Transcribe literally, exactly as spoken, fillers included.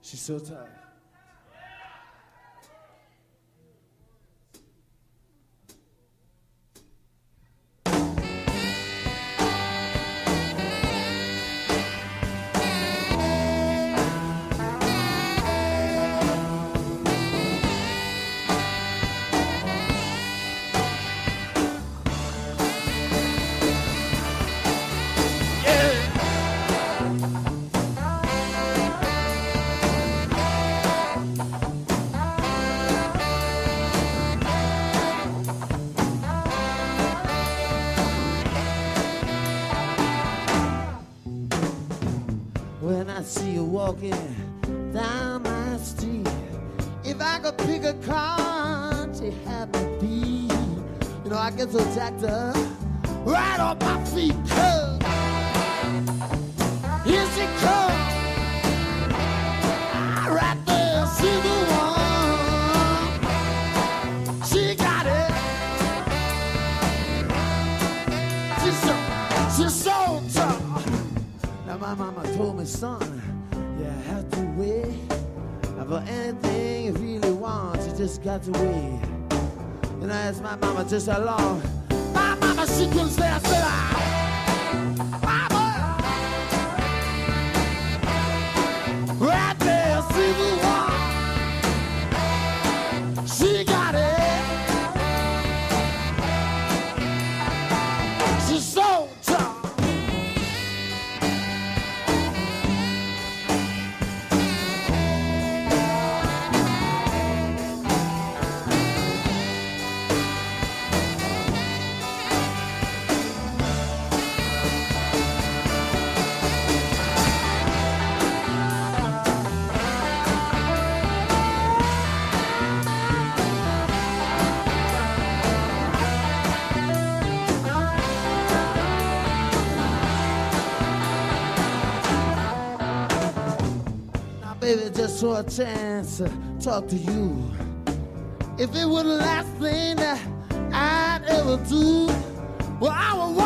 She's so tired. When I see you walking down my street, if I could pick a car to have me be, you know, I get so jacked up right on my feet. Cause here she comes, right there, see the one. She got it. She's so, she's so tough. Now my mama told me, son, you have to wait. For anything you really want, you just got to wait. And I asked my mama just how long. My mama, she couldn't stay. I said, ah, mama, right there, see the one. She got it. She's so tough. Baby, just for a chance to talk to you. If it were the last thing that I'd ever do, well, I would